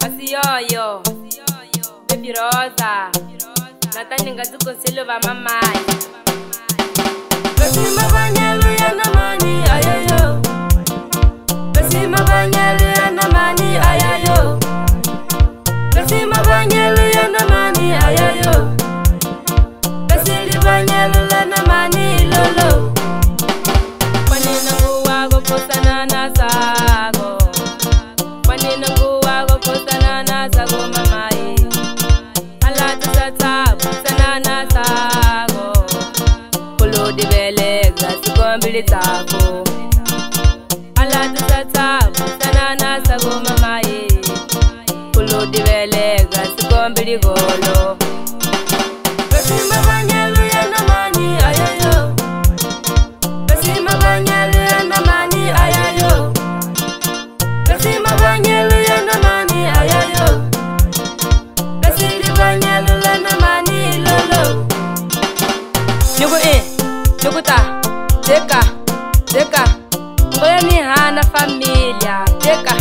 Asiyoyo, Baby Rosa, Natani ngatuko silva mamai. Besima banyelu ya namani ayayo. Besima banyelu ya namani ayayo. Besima banyelu ya namani ayayo. Besili banyelu la namani lolo. Panina nguwa go posana na sago. Panina nguwa go posana na sago mamai. Ala tata posana na sago. Polo de bele gasigo mbili tako. Ala tata posana na sago mamai. Polo de bele gasigo mbili golo. Besima banyelu ya namani ayayo. Besima banyelu ya namani ayayo. Besima banyelu ya namani ayayo. Besili banyelu la namani lolo. Nyugu nyugu ta, deka, ngoya ni hana familia, deka,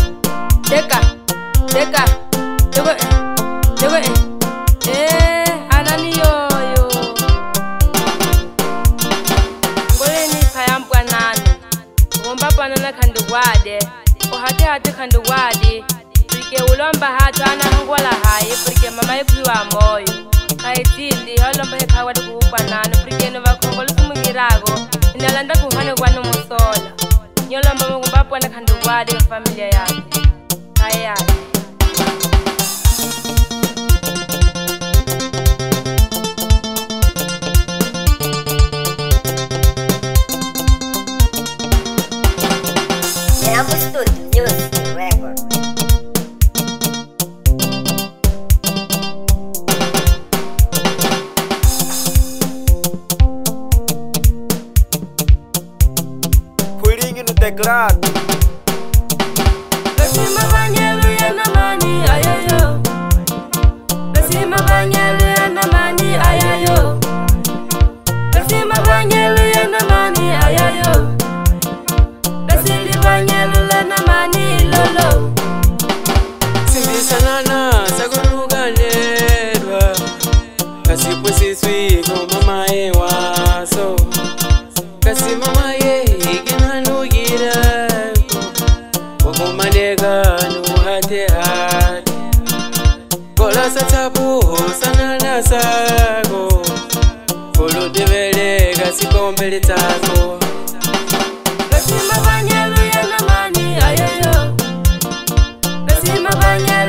nyugu hana ni yoyo. Ngoya ni payambwa nani, ngomba panana kanduwade, hate kanduwade, porque ulomba hata ana ngwala haye, porque mama ipiwa moyo. Kaitindi holomba hekawade kuupa nani, porque no vakongolo kumugirago, inalanda kuhane kwa numusola. Nyolomba mungumba pwana kanduwade familia yake. Kaya. Never stood music record. Putting in the teclado. Besima banyelu ya namani ayayo. Besima banyelu ya namani ayayo. Besima banyelu ya namani ayayo. Besili banyelu la namani lolo. Simisanana sagunuganelwa. Kasipusiswi ko mama ewaso. Kasi mama ye iginanugira. Wakumanega nuhate hati. Kola satabu sanana sago. Kolo devele kasikombele tako. Besima banyelu ya namani ayayo. Besima banyelu